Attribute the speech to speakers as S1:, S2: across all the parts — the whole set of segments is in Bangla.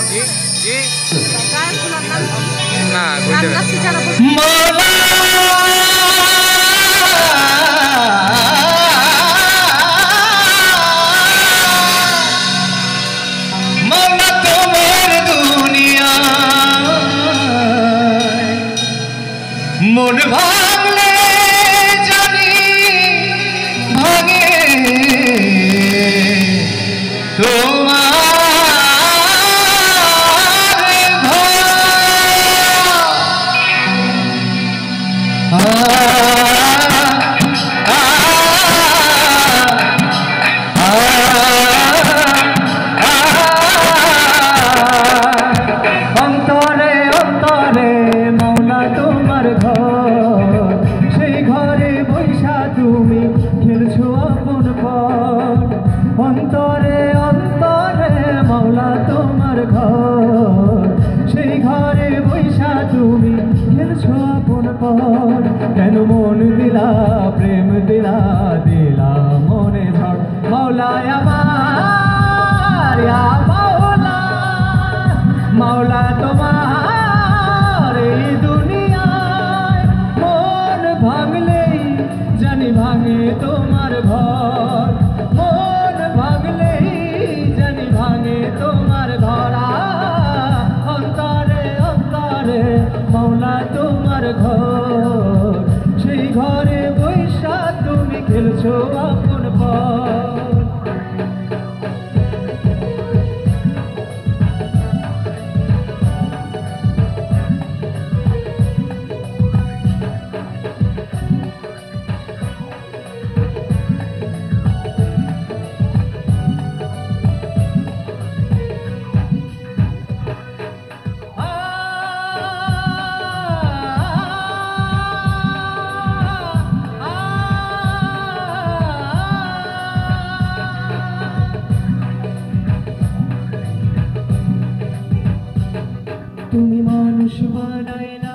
S1: জি জি
S2: গায়কগুলোর নাম
S1: না
S2: গান
S1: কইতে
S2: গাচ্ছে যারা
S3: मौला तुम्हार दुनिया मन भागले जानी भागे অন্তরে অন্তরে মৌলা তোমার ঘর সেই ঘরে বৈশা তুমি খেলছো আপন পর অন্তরে অন্তরে মৌলা তোমার ঘর সেই ঘরে বৈশা তুমি খেলছো আপন পর কেন মন দিলা প্রেম দিলা দিলা মনে ঝড় মৌলায় আমার ইয়া মৌলা মৌলা তোমার এই দুনিয়ায় মন ভাঙলেই জানি ভাঙে তোমার ঘর মন ভাঙলেই জানি ভাঙে তোমার ঘর অন্তরে অন্তরে মৌলা তোমার ঘর সেই ঘরে বৈশা তুমি খেলছো আপন পর তুমি মানুষ বানাইলা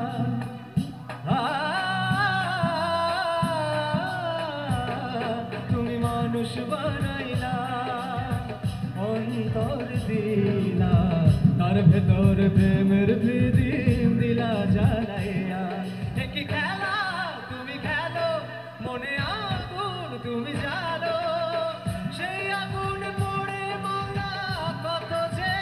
S3: তুমি মানুষ বানাইলা অন্তর দিলা তার ভেতর প্রেমের প্রদীপ দিলা জ্বালাইয়া কি খেলা তুমি খেলো মনে আগুন তুমি জানো সেই আগুন পড়ে মাওলা কত যে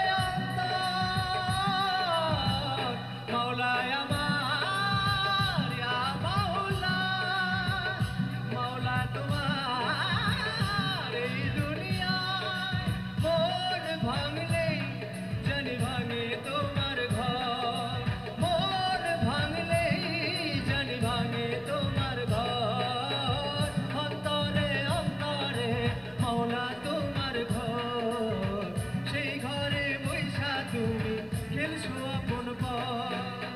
S3: মৌলায় আমার ইয়া মাওলা মৌলা তোমার এই দুনিয়ায় মন ভাঙলেই জানি ভাঙে তোমার ঘর মন ভাঙলেই জানি ভাঙে তোমার ঘর অন্তরে অন্তরে মৌলা তোমার ঘর সেই ঘরে বৈশা তুমি খেলছো আপন পর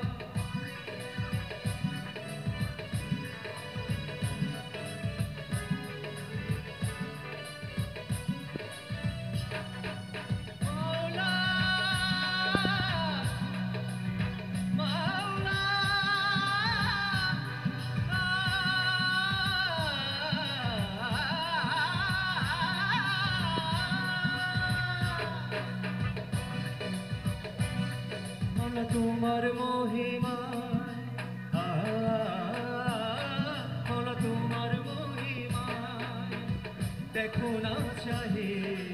S3: তোমার মহিমা তোমার মহিমা দেখো না চাহে